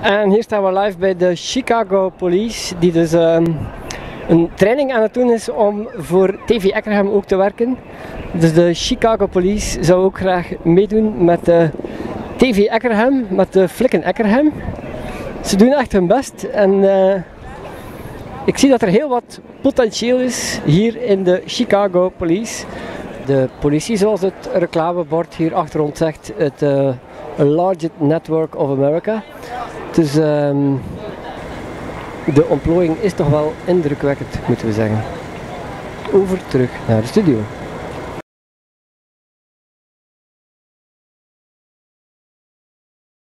En hier staan we live bij de Chicago Police, die dus een training aan het doen is om voor TV Eckerham ook te werken. Dus de Chicago Police zou ook graag meedoen met de TV Eckerham, met de Flikken Eckerham. Ze doen echt hun best en ik zie dat er heel wat potentieel is hier in de Chicago Police. De politie, zoals het reclamebord hier achter ons zegt, het Largest Network of America. Dus de ontplooiing is toch wel indrukwekkend, moeten we zeggen. Over terug naar de studio.